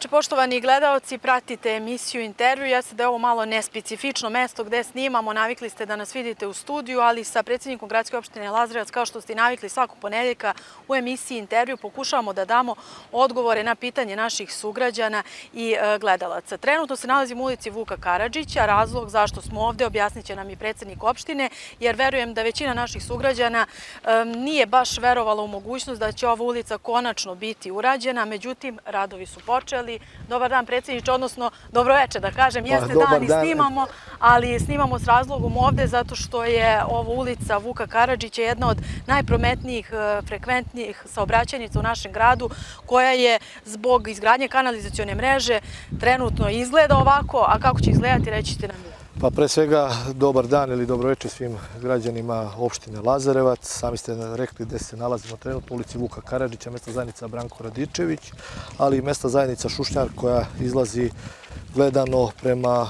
veče, poštovani gledaoci, pratite emisiju Intervju. Jeste da je ovo malo nespecifično mesto gde snimamo, navikli ste da nas vidite u studiju, ali sa predsjednikom gradske opštine Lazarevac, kao što ste i navikli svakog ponedeljka u emisiji Intervju, pokušavamo da damo odgovore na pitanje naših sugrađana i gledalaca. Trenutno se nalazimo u ulici Vuka Karadžića. Razlog zašto smo ovde objasnit će nam i predsjednik opštine, jer verujem da većina naših sugrađana nije baš verovala u mogućnost da će ova ulica konačno biti urađena, međutim, radovi su počeli. Dobar dan, predsjedniče, odnosno dobro veče da kažem. Jeste dan i snimamo, ali snimamo s razlogom ovde zato što je ova ulica Vuka Karadžića jedna od najprometnijih, frekventnijih saobraćajnica u našem gradu, koja je zbog izgradnje kanalizacione mreže trenutno izgleda ovako, a kako će izgledati reći ćete nam vi. Pa pre svega dobar dan ili dobro večer svim građanima opštine Lazarevac. Sami ste rekli gde se nalazimo trenutno u ulici Vuka Karadžića, mesta zajednica Branko Radičević, ali i mesta zajednica Šušnjar koja izlazi gledano prema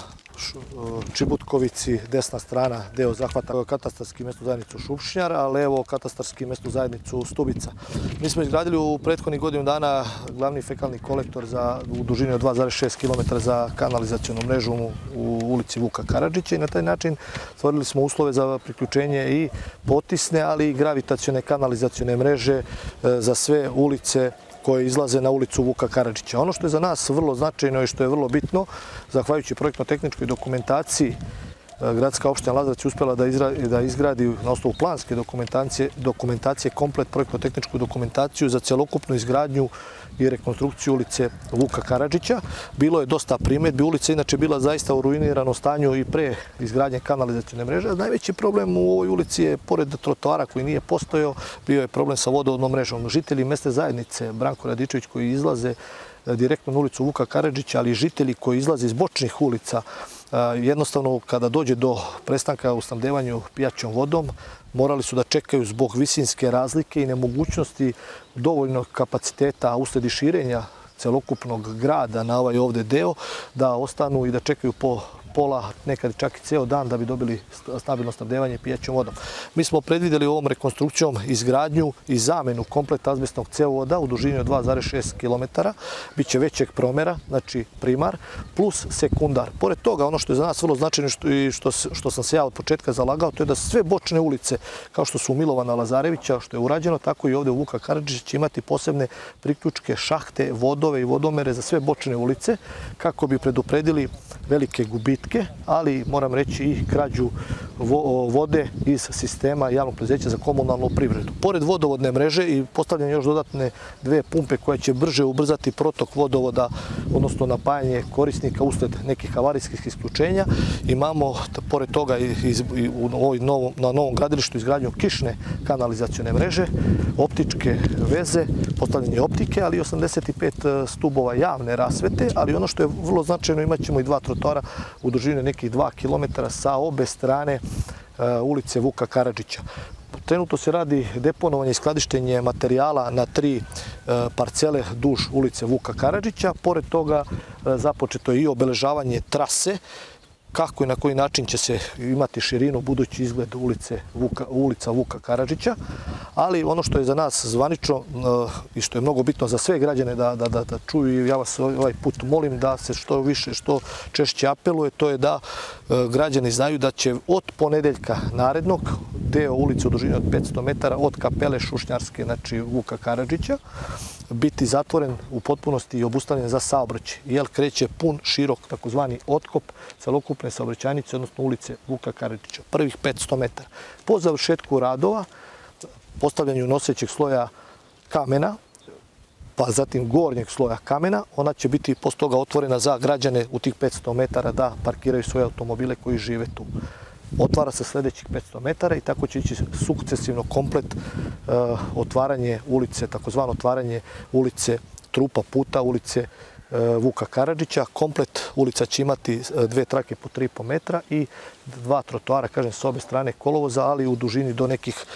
Čibutkovici, desna strana, deo zahvata katastarski mesto zajednicu Šušnjar, a levo katastarski mesto zajednicu Stubica. Mi smo izgradili u prethodnih godinu dana glavni fekalni kolektor u dužini od 2,6 km za kanalizacionu mrežu u ulici Vuka Karadžića i na taj način stvorili smo uslove za priključenje i potisne, ali i gravitacione kanalizacione mreže za sve ulice koje izlaze na ulicu Vuka Karadžića. Ono što je za nas vrlo značajno i što je vrlo bitno, zahvaljujući projektno-tehničkoj dokumentaciji, gradska opština Lazarevac je uspjela da izgradi na osnovu planske dokumentacije komplet projektno-tehničku dokumentaciju za celokupnu izgradnju i rekonstrukciju ulice Vuka Karadžića. Bilo je dosta primjedbi. Ulica je inače bila zaista u ruiniranom stanju i pre izgradnje kanalizacione mreže. Najveći problem u ovoj ulici je, pored trotoara koji nije postojao, bio je problem sa vodovodnom mrežom. Žitelji mesne zajednice Branko Radičević koji izlaze direktno na ulicu Vuka Karadžića, ali i žitelji koji izlaze iz bočnih ulica, jednostavno kada dođe do prestanka u snabdevanju pijaćom vodom, morali su da čekaju zbog visinske razlike i nemogućnosti dovoljnog kapaciteta usled širenja celokupnog grada na ovaj ovde deo, da ostanu i da čekaju po pola, nekad čak i ceo dan da bi dobili stabilno snabdevanje pijaćom vodom. Mi smo predvideli ovom rekonstrukcijom izgradnju i zamenu komplet azbestnog cevovoda u dužini od 2,6 km. Biće većeg promera, znači primar, plus sekundar. Pored toga, ono što je za nas vrlo značajno i što sam se ja od početka zalagao, to je da sve bočne ulice, kao što su Milovana Lazarevića, što je urađeno, tako i ovde u Vuka Karadžića će imati posebne priključke, šahte, vodove i vodomere za sve bočne ulice, kako bi predupredili velike gubitke, ali moram reći i krađu vode iz sistema javnog preduzeća za komunalnu privredu. Pored vodovodne mreže i postavljanje još dodatne dve pumpe koje će brže ubrzati protok vodovoda, odnosno napajanje korisnika usled nekih avarijskih isključenja, imamo pored toga na novom gradilištu izgradnju kišne kanalizacione mreže, optičke veze, postavljanje optike, ali i 85 stubova javne rasvete, ali ono što je vrlo značajno, imat ćemo i dva trotoara u dužini nekih 2 km sa obe strane ulice Vuka Karadžića. Trenutno se radi deponovanje i skladištenje materijala na 3 parcele duž ulice Vuka Karadžića. Pored toga započeto je i obeležavanje trase, kako i na koji način će se imati širinu budući izgled ulica Vuka Karadžića, ali ono što je za nas zvanično i što je mnogo bitno za sve građane da čuju, i ja vas ovaj put molim da se što više, što češće apeluje, to je da građani znaju da će od ponedeljka narednog deo ulice u dužini od 500 metara od kapele Šušnjarske, znači Vuka Karadžića, biti zatvoren u potpunosti i obustavljen za saobraćaj, jer kreće pun, širok, takozvani otkop celokupne saobraćajnice, odnosno ulice Vuka Karadžića, prvih 500 metara. Po završetku radova, postavljanju nosećeg sloja kamena, pa zatim gornjeg sloja kamena, ona će biti posle toga otvorena za građane u tih 500 metara da parkiraju svoje automobile koji žive tu. Otvara se sljedećih 500 metara i tako će ići sukcesivno komplet otvaranje ulice, takozvano otvaranje ulice trupa puta, ulice Vuka Karadžića. Komplet ulica će imati 2 trake po 3,5 metra i 2 trotoara, kažem, s obe strane kolovoza, ali u dužini do nekih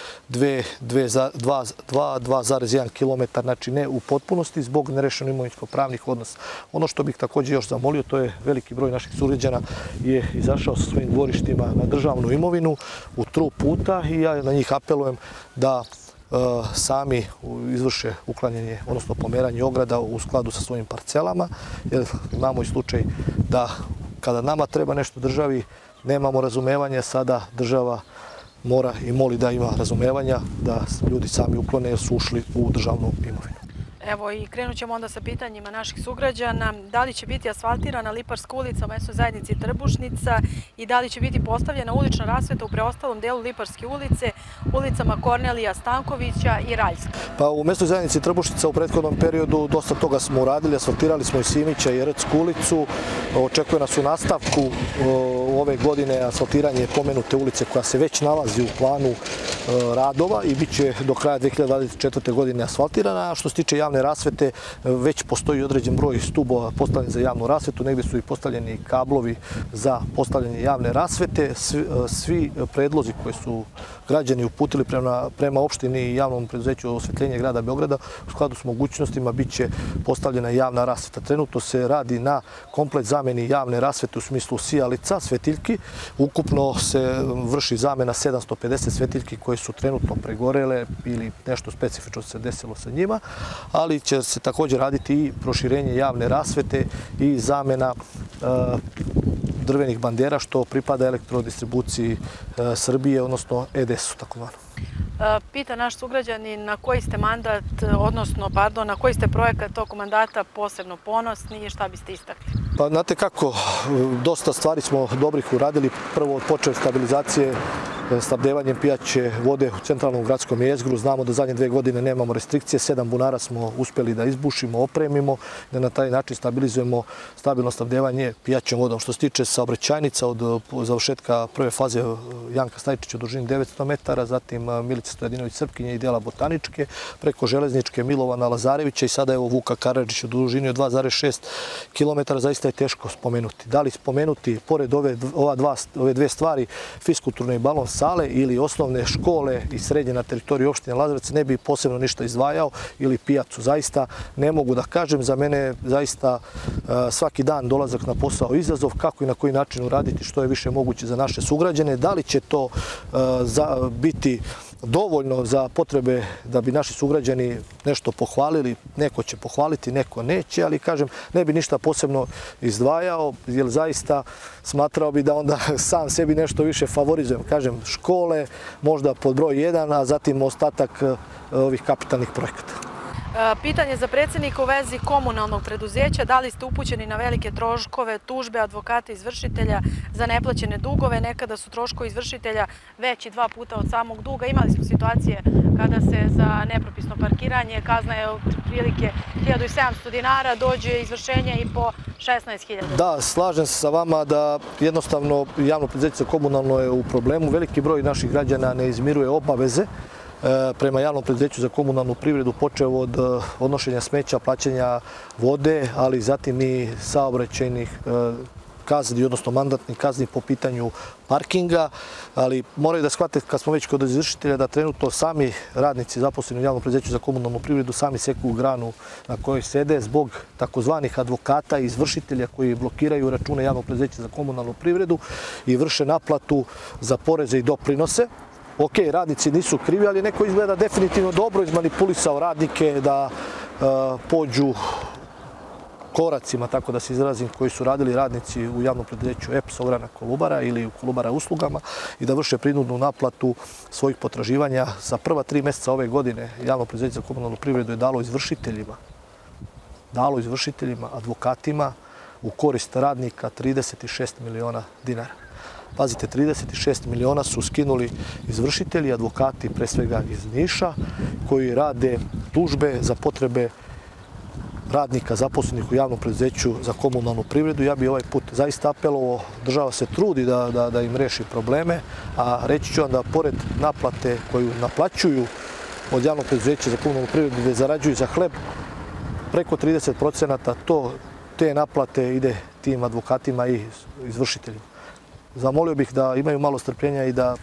2,1 km, znači ne u potpunosti zbog nerešenih imovinsko-pravnih odnosa. Ono što bih također još zamolio, to je veliki broj naših sugrađana je izašao sa svojim dvorištima na državnu imovinu u trup puta i ja na njih apelujem da sami izvrše uklanjanje, odnosno pomeranje ograda u skladu sa svojim parcelama, jer imamo i slučaj da kada nama treba nešto državi, nemamo razumevanja, sada država mora i moli da ima razumevanja, da ljudi sami uklone jer su ušli u državnu imovinu. Evo i krenut ćemo onda sa pitanjima naših sugrađana. Da li će biti asfaltirana Liparska ulica u mesnoj zajednici Trbušnica i da li će biti postavljena ulična rasveta u preostalom delu Liparske ulice, ulicama Kornelija Stankovića i Raljska? Pa u mesnoj zajednici Trbušnica u prethodnom periodu dosta toga smo uradili, asfaltirali smo i Simića i Eretsku ulicu. Očekuje nas u nastavku ove godine asfaltiranje pomenute ulice koja se već nalazi u planu radova i bit će do kraja 2024. godine asfaltirana. A što se tiče javne rasvete, već postoji određen broj stubova postavljen za javnu rasvetu, negdje su i postavljeni kablovi za postavljanje javne rasvete. Svi predlozi koje su građani uputili prema opštini i javnom preduzeću osvetljenje grada Beograda u skladu s mogućnostima bit će postavljena javna rasveta. Trenutno se radi na komplet zameni javne rasvete u smislu sijalica, svetiljki. Ukupno se vrši zamena 750 svetiljki koje su trenutno pregorele ili nešto specifično se desilo sa njima, ali će se također raditi i proširenje javne rasvete i zamena drvenih bandera što pripada elektrodistribuciji Srbije, odnosno EDS-u takozvano. Pita naš sugrađanin na koji ste mandat, odnosno, na koji ste projekat tokom mandata posebno ponosni i šta biste istakli? Pa znate kako, dosta stvari smo dobrih uradili. Prvo počeo stabilizacije snabdevanjem pijaće vode u centralnom gradskom jezgru. Znamo da zadnje 2 godine nemamo restrikcije. 7 bunara smo uspjeli da izbušimo, opremimo, da na taj način stabilizujemo stabilno snabdevanje pijaćom vodom. Što se tiče saobraćajnica od završetka prve faze Janka Stajčića u dužini 900 metara, zatim Milice Stojadinović-Srpkinje i dela Botaničke, preko Železničke Milovana Lazarevića i sada evo Vuka Karadžića u dužini od 2,6 km, zaista je teško spomenuti. Da li spomenuti, pored ove dve stvari, fiskulturne i balon sale ili osnovne škole i srednje na teritoriji opštine Lazarevac, ne bi posebno ništa izdvajao, ili pijacu. Zaista ne mogu da kažem, za mene zaista svaki dan dolazak na posao izazov, kako i na koji način uraditi što je više moguće za naše sugrađane. Da li će to biti dovoljno za potrebe da bi naši sugrađani nešto pohvalili, neko će pohvaliti, neko neće, ali kažem, ne bi ništa posebno izdvajao, jer zaista smatrao bi da onda sam sebi nešto više favorizujem. Kažem, škole, možda pod broj 1, a zatim ostatak ovih kapitalnih projekata. Pitanje za predsjednika u vezi komunalnog preduzeća. Da li ste upućeni na velike troškove, tužbe advokata izvršitelja za neplaćene dugove? Nekada su troškovi izvršitelja veći 2 puta od samog duga. Imali smo situacije kada se za nepropisno parkiranje, kazna je otprilike 1700 dinara, dođe izvršenje i po 16.000. Da, slažem se sa vama da jednostavno javno preduzeće komunalno je u problemu. Veliki broj naših građana ne izmiruje obaveze prema javnom preduzeću za komunalnu privredu, počeo od odnošenja smeća, plaćanja vode, ali zatim i saobraćajnih kazni, odnosno mandatnih kazni po pitanju parkinga, ali moraju da shvate kad smo već kod izvršitelja da trenutno sami radnici zaposleni u javnom preduzeću za komunalnu privredu sami seku granu na kojoj sede zbog takozvanih advokata i izvršitelja koji blokiraju račune javnog preduzeća za komunalnu privredu i vrše naplatu za poreze i doprinose. Ok, radnici nisu krivi, ali neko izgleda definitivno dobro izmanipulisao radnike da pođu koracima, tako da se izrazim, koji su radili radnici u javnom preduzeću EPS Ogranak Kolubara ili u Kolubara uslugama i da vrše prinudnu naplatu svojih potraživanja. Za prva 3 mjeseca ove godine javno preduzeće za komunalnu privredu je dalo izvršiteljima, advokatima u korist radnika 36 miliona dinara. Pazite, 36 miliona su skinuli izvršitelji, advokati pre svega iz Niša, koji rade tužbe za potrebe radnika zaposlenih u javnom preduzeću za komunalnu privredu. Ja bih ovaj put zaista apelovao, država se trudi da im reši probleme, a reći ću vam da pored naplate koju naplaćuju od javnog preduzeća za komunalnu privredu gde zarađuju za hleb, preko 30% te naplate ide tim advokatima i izvršiteljima. Zamolio bih da imaju malo strpljenja i da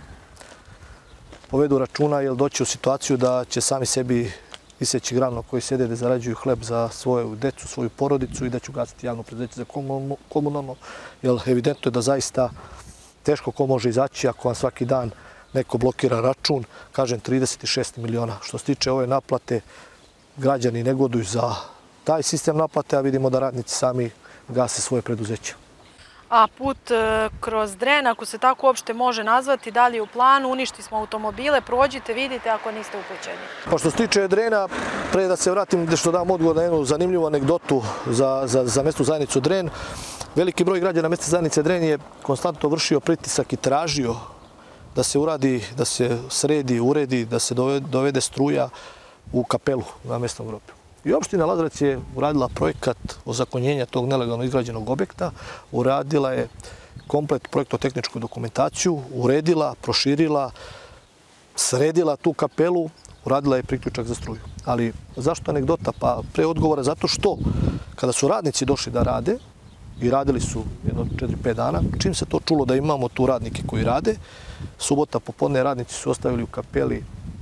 povedu računa, jer doći u situaciju da će sami sebi iseći granu na kojoj sede da zarađuju hleb za svoju decu, svoju porodicu i da će ugasiti javno preduzeće za komunalno, jer evidentno je da zaista teško ko može izaći ako vam svaki dan neko blokira račun, kažem 36 miliona. Što se tiče ove naplate, građani negoduju za taj sistem naplate, a vidimo da radnici sami gase svoje preduzeće. A put kroz Dren, ako se tako uopšte može nazvati, da li je u planu, uništi smo automobile, prođite, vidite ako niste upućeni. Pa što se tiče Drena, pre da se vratim što dam odgovor na jednu zanimljivu anegdotu za mesnu zajednicu Dren, veliki broj građana mesne zajednice Dren je konstantno vršio pritisak i tražio da se uradi, da se sredi, uredi, da se dovede struja u kapelu na mesnom groblju. I opština Lazarevac je uradila projekat ozakonjenja tog nelegalno izgrađenog objekta, uradila je komplet projektno-tehničku dokumentaciju, uredila, proširila, sredila tu kapelu, uradila je priključak za struju. Ali zašto anegdota? Pa pre odgovora zato što kada su radnici došli da rade, i radili su jedno 4-5 dana, čim se to čulo da imamo tu radnike koji rade, subota popodne radnici su ostavili u kapeli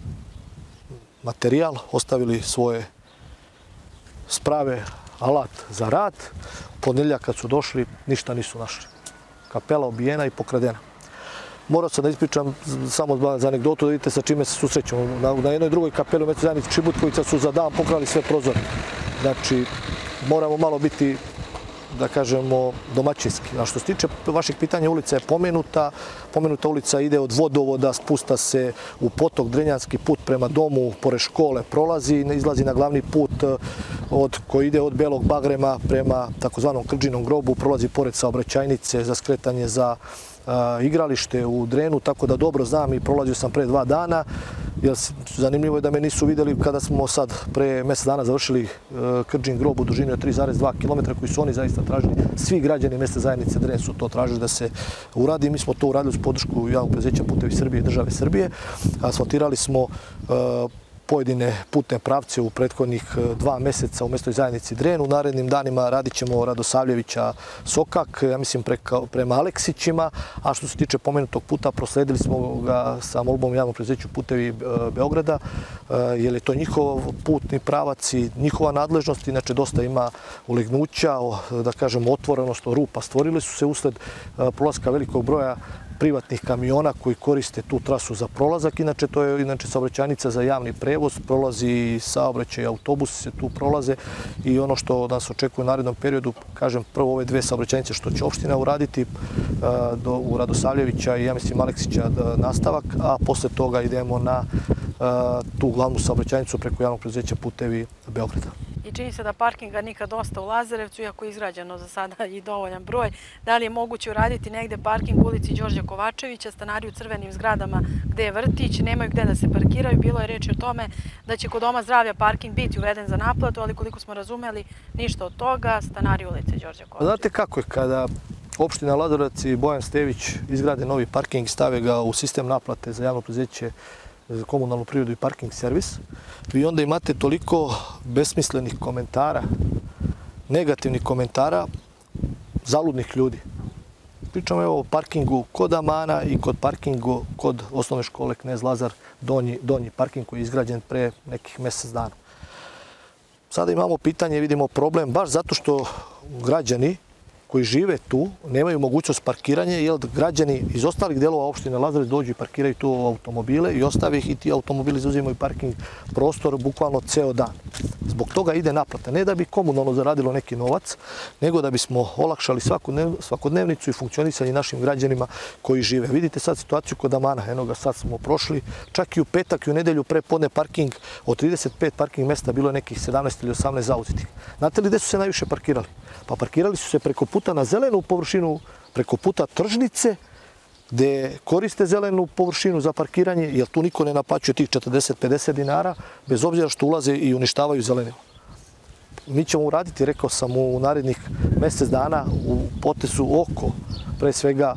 materijal, ostavili svoje sprave, alat za rad. U ponedeljak kad su došli, ništa nisu našli. Kapela obijena i pokradena. Morao sam da ispričam samo za anegdotu da vidite sa čime se susrećemo. Na jednoj drugoj kapeli u mesnoj zajednici Čibutkovica su za dan pokrali sve prozore. Znači, moramo malo biti, da kažemo, domaćinski. A što se tiče vašeg pitanja, ulica je pomenuta. Pomenuta ulica ide od vodovoda, spusta se u potok, Drenjanski put prema domu, pored škole prolazi, izlazi na glavni put koji ide od Belog Bagrema prema takozvanom Krđinom grobu, prolazi pored saobraćajnice za skretanje za igralište u Drenu, tako da dobro znam i prolazio sam pre 2 dana. Zanimljivo je da me nisu vidjeli kada smo sad pre mjesec dana završili Krđin grob u dužini od 3,2 km koji su oni zaista tražili. Svi građani mesne zajednice Dren su to tražili da se uradi. Mi smo to uradili uz podršku javnog preduzeća Putevi Srbije i države Srbije. Asfaltirali smo pojedine putne pravce u prethodnih 2 mjeseca u mesnoj zajednici Dren. U narednim danima radit ćemo Radosavljevića Sokak, ja mislim prema Aleksićima, a što se tiče pomenutog puta, prosledili smo ga sa molbom javnog preduzeću Putevi Beograda, jer je to njihov putni pravac i njihova nadležnost. Inače, dosta ima ulegnuća, da kažemo otvorenost, rupa. Stvorili su se usled prolaska velikog broja privatnih kamiona koji koriste tu trasu za prolazak. Inače, to je saobraćajnica za javni prevoz, prolazi saobraćaj, autobusi se tu prolaze i ono što nas očekuje u narednom periodu, kažem, prvo ove 2 saobraćajnice što će opština uraditi u Radosavljevića i ja mislim Aleksića nastavak, a posle toga idemo na tu glavnu saobraćajnicu preko javnog preduzeća Putevi Beograda. I čini se da parkinga nikad dosta u Lazarevcu, iako je izgrađeno za sada i dovoljan broj. Da li je moguće uraditi negde parking u ulici Đorđa Kovačevića, stanari u crvenim zgradama gde je vrtić, nemaju gde da se parkiraju. Bilo je reči o tome da će kod Doma zdravlja parking biti uveden za naplatu, ali koliko smo razumeli, ništa od toga, stanari ulice Đorđa Kovačevića. Znate kako je kada opština Lazarevac i Bojan Stević izgrade novi parking, stave ga u sistem naplate za javno preduzeće za komunalnu privredu i parking servis, vi onda imate toliko besmislenih komentara, negativnih komentara, zaludnih ljudi. Pričamo o parkingu kod Amana i kod parkingu kod osnovne škole Knez Lazar, donji parking koji je izgrađen pre nekih mjesec dana. Sada imamo pitanje, vidimo problem, baš zato što građani koji žive tu nemaju mogućnost parkiranja, jer građani iz ostalih delova opštine Lazarevac dođu i parkiraju tu automobile i ostave ih i ti automobili zauzimaju parking prostor bukvalno ceo dan. Zbog toga ide naplata. Ne da bi komunalno zaradilo neki novac, nego da bismo olakšali svakodnevnicu i funkcionisanje našim građanima koji žive. Vidite sad situaciju kod Amana, eno ga sad smo prošli, čak i u petak i u nedelju pre podne parking, od 35 parking mesta bilo je nekih 17 ili 18 zauzetih. Znate li gde su se najviše parkirali? Pa parkirali su se preko puta na zelenu površinu, preko puta tržnice, gde koriste zelenu površinu za parkiranje, jer tu niko ne naplaćuje tih 40-50 dinara, bez obzira što ulaze i uništavaju zelenilo. Mi ćemo uraditi, rekao sam, u narednih mjesec dana u potezu oko, pre svega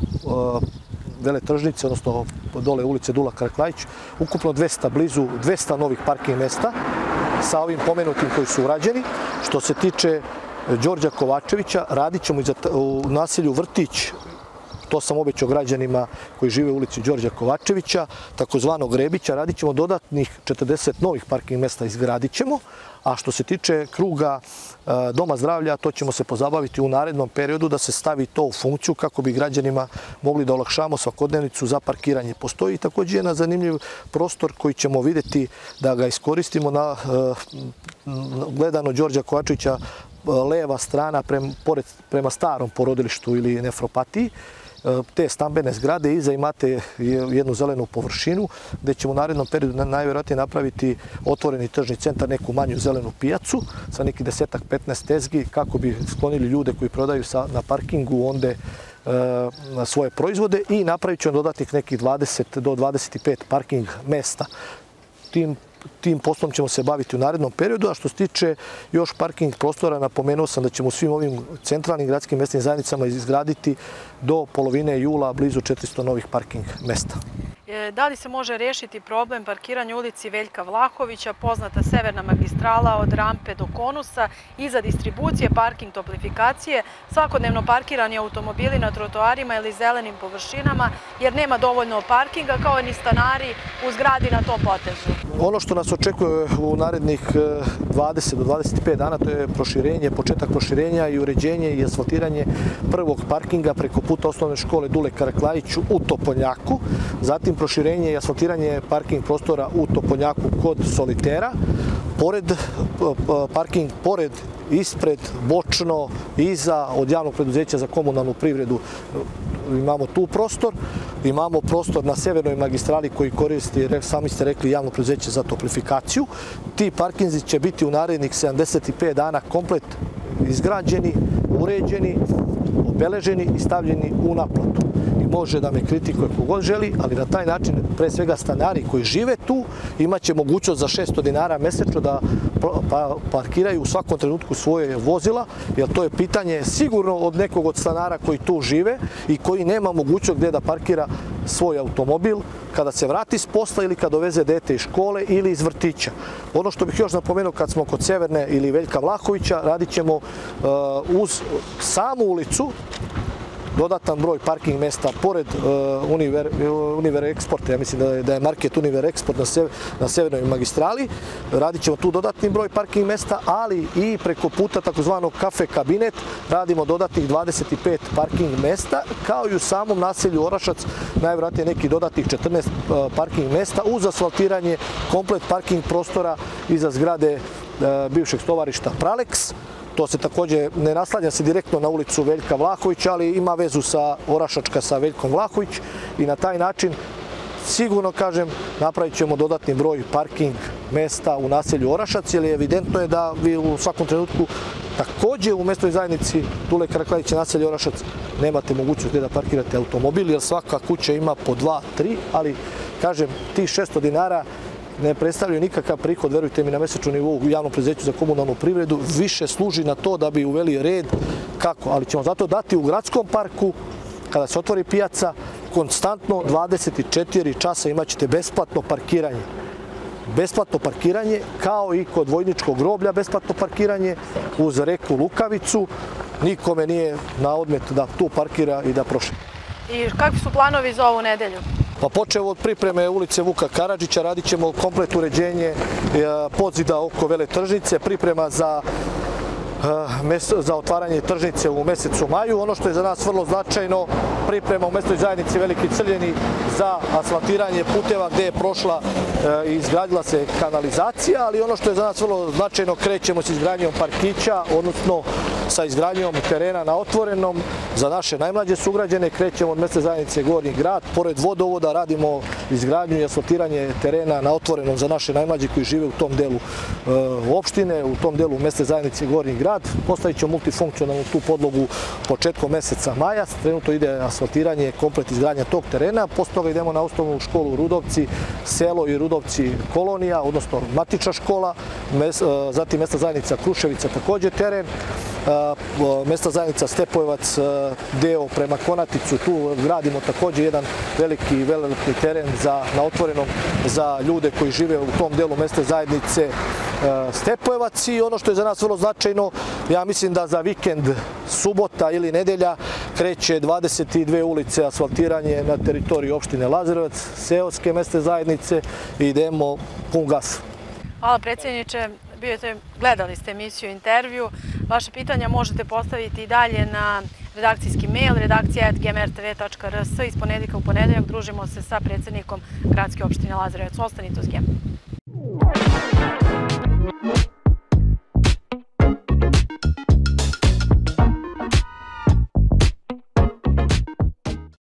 Vele tržnice, odnosno dole ulice Dula Karaklajić, ukupno blizu 200 novih parking mesta sa ovim pomenutim koji su urađeni. Što se tiče Đorđa Kovačevića, radit ćemo u naselju Vrtić to sam obećao građanima koji žive u ulici Đorđa Kovačevića, takozvanog Rebića, radit ćemo dodatnih 40 novih parking mesta, izgradit ćemo. A što se tiče kruga Doma zdravlja, to ćemo se pozabaviti u narednom periodu da se stavi to u funkciju kako bi građanima mogli da olakšamo svakodnevnicu za parkiranje. Postoji također jedan zanimljiv prostor koji ćemo vidjeti da ga iskoristimo na gledano Đorđa Kovačevića, leva strana prema starom porodilištu ili nefropatiji. Te stambene zgrade, iza imate jednu zelenu površinu gdje ćemo u narednom periodu najvjerojatnije napraviti otvoreni tržni centar, neku manju zelenu pijacu sa neki 10-15 tezgi kako bi sklonili ljude koji prodaju na parkingu onde svoje proizvode i napravit ćemo dodatnih nekih 20 do 25 parking mesta. Tim poslom ćemo se baviti u narednom periodu, a što se tiče još parking prostora, napomenuo sam da ćemo u svim ovim centralnim gradskim mesnim zajednicama izgraditi do polovine jula blizu 400 novih parking mesta. Da li se može rešiti problem parkiranja u ulici Veljka Vlahovića, poznata severna magistrala od rampe do konusa, iza distribucije, parking toplifikacije, svakodnevno parkirani automobili na trotoarima ili zelenim površinama, jer nema dovoljno parkinga, kao ni stanari u zgradi na tom potezu? Ono što nas očekuje u narednih 20 do 25 dana, to je početak proširenja i uređenje i asfaltiranje prvog parkinga preko puta osnovne škole Dule Karaklajić u Toponjaku, zatim proširenje i asfaltiranje parking prostora u Toponjaku kod Solitera, parking pored, ispred, bočno, iza od javnog preduzeća za komunalnu privredu imamo tu prostor. Imamo prostor na severnoj magistrali koji koristi, sami ste rekli, javno preduzeće za toplifikaciju. Ti parkinzi će biti u narednih 75 dana komplet izgrađeni, uređeni, obeleženi i stavljeni u naplatu. I može da me kritikuje kogod želi, ali na taj način, pre svega stanari koji žive tu, imaće mogućnost za 600 dinara mesečno da parkiraju u svakom trenutku svoje vozila, jer to je pitanje sigurno od nekog od stanara koji tu žive i koji nema mogućnost gdje da parkira svoj automobil kada se vrati s posla ili kad doveze dete iz škole ili iz vrtića. Ono što bih još napomenuo, kad smo kod Severne ili Veljka Vlahovića, radit ćemo uz samu ulicu dodatan broj parking mesta pored Univer Exporta, ja mislim da je market Univer Export na severnoj magistrali. Radit ćemo tu dodatni broj parking mesta, ali i preko puta takozvanog kafe kabinet radimo dodatnih 25 parking mesta, kao i u samom naselju Orašac najvjerojatnije neki dodatnih 14 parking mesta uz asfaltiranje komplet parking prostora iza zgrade bivšeg stovarišta Pralex. To se također ne naslanja se direktno na ulicu Veljka Vlahovića, ali ima vezu sa Orašačka sa Veljkom Vlahović i na taj način sigurno, kažem, napravit ćemo dodatni broj parking mesta u naselju Orašac, jer je evidentno je da vi u svakom trenutku također u mesnoj zajednici Dule Karaklajić naselje Orašac nemate mogućnost gdje da parkirate automobil, jer svaka kuća ima po 2, 3, ali, kažem, tih 600 dinara ne predstavljaju nikakav prihod, verujte mi, na mesečnom nivou u javnom preduzeću za komunalnu privredu, više služi na to da bi uveli red kako, ali ćemo zato dati u gradskom parku, kada se otvori pijaca, konstantno 24 časa imat ćete besplatno parkiranje. Besplatno parkiranje, kao i kod Vojničkog groblja besplatno parkiranje, uz reku Lukavicu, nikome nije na odmet da tu parkira i da prošle. I kakvi su planovi za ovu nedelju? Pa počeo od pripreme ulice Vuka Karadžića, radit ćemo komplet uređenje podzida oko Veletržnice, priprema za otvaranje tržnice u mesecu maju. Ono što je za nas vrlo značajno, priprema u mesnoj zajednici Veliki Crljeni za asfaltiranje puteva gdje je prošla i izgradila se kanalizacija, ali ono što je za nas vrlo značajno, krećemo s izgradnjom parkića, odnosno sa izgradnjom terena na otvorenom za naše najmlađe sugrađane. Krećemo od mesne zajednice Gornji grad, pored vodovoda radimo izgradnju i asfaltiranje terena na otvorenom za naše najmlađe koji žive u tom delu opštine, u tom delu mesne zajednice Gornji grad. Postavit ćemo multifunkcionalnu tu podlogu početkom meseca maja. Trenutno ide asfaltiranje, komplet izgradnja tog terena. Posle toga idemo na osnovnu školu Rudovci, selo i Rudovci kolonija, odnosno matična škola. Zatim mesna zajednica Kruševica također teren. Mesna zajednica Stepojevac, deo prema Konaticu, tu gradimo također jedan veliki teren na otvorenom za ljude koji žive u tom delu mesne zajednice Stepojevac. I ono što je za nas vrlo značajno, ja mislim da za vikend, subota ili nedelja, kreće 22 ulice asfaltiranje na teritoriji opštine Lazarevac, seoske mesne zajednice i idemo pun gas. Hvala predsjedniče, gledali ste emisiju Intervju. Vaše pitanja možete postaviti i dalje na redakcijski mail redakcija@gmrtv.rs. Iz ponedeljka u ponedeljak družimo se sa predsjednikom Gradske opštine Lazarevac. Ostanite uz GEM.